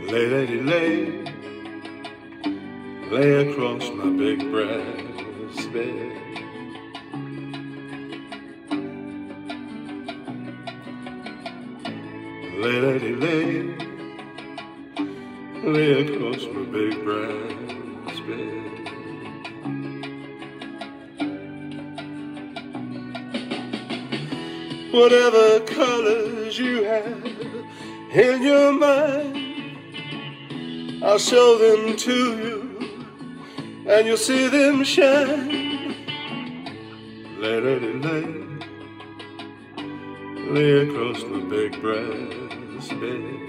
Lay, lady, lay, lay across my big brass bed. Lay, lady, lay, lay across my big brass bed. Whatever colors you have in your mind, I'll show them to you, and you'll see them shine. Lay, lady, lay, lay across my big brass bed.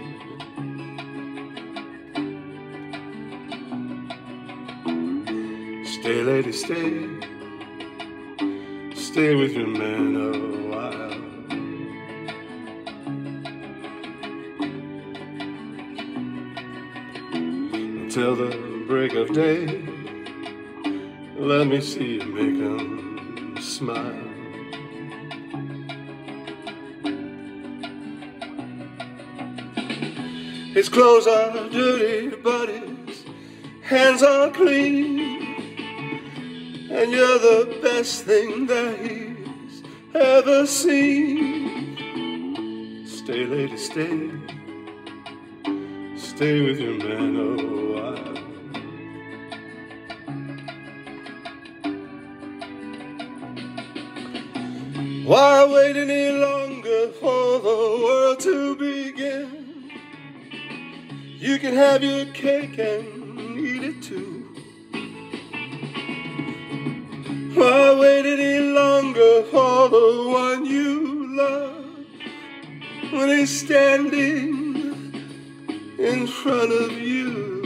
Stay, lady, stay, stay with your man a while. Till the break of day, let me see you make him smile. His clothes are dirty, but his hands are clean, and you're the best thing that he's ever seen. Stay, lady, stay, stay with your man a while. Why wait any longer for the world to begin? You can have your cake and eat it too. Why wait any longer for the one you love when he's standing in front of you?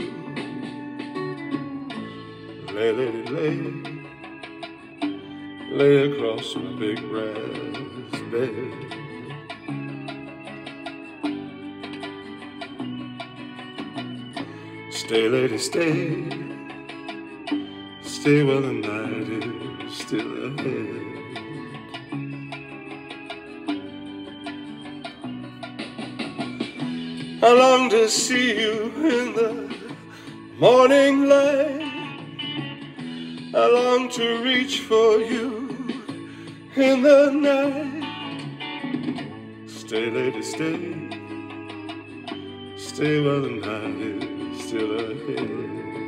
Lay, lady, lay, lay across my big brass bed. Stay, lady, stay, stay while the night is still ahead. I long to see you in the morning light. I long to reach for you in the night. Stay, lady, stay, stay while the night is still ahead.